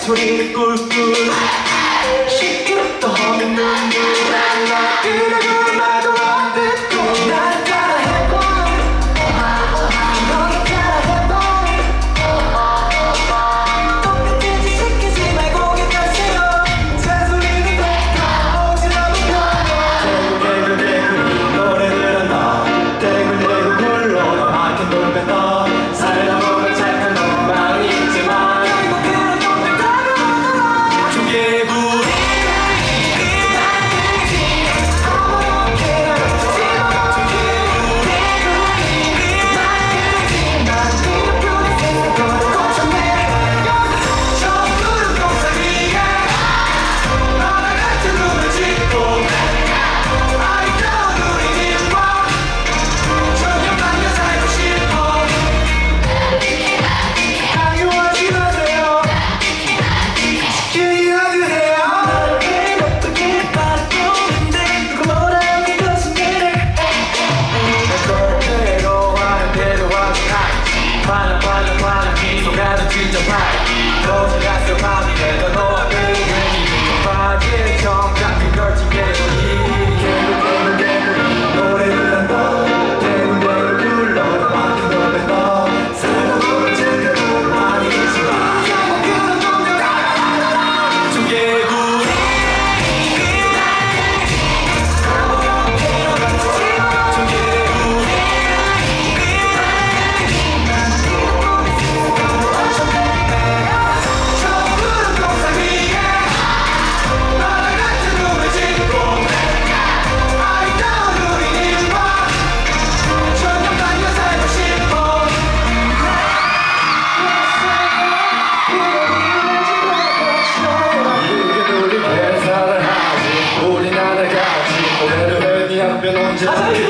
소리 꿀꿀 시끄럽다 하면 눈물 날라 그러고 말도 안 듣고 날 따라해봐 너를 따라해봐 똑같은 짓 시키지 말고 기다려 잔소리는 뱉어 오지랖은 펴고 대굴대굴 이 노래를 한다 대굴대굴 불러 너 막힌 돈 뺐다 살다 보면 착한 놈만 있지만 결국 그런 놈들 따라오더라 조개구리 진짜 파이 거짓났어 밤이 내가 너와 그리고 바지에 정답이 걸친 개구리 개구리 노래를 한다 대굴대굴 불러 너 막힌 돈 뱉어 살다 보면 제대로 많이 있지만 결국 그런 놈들 따라가더라 조개구리 우리나라 같이 노래를 해 네 앞에 언제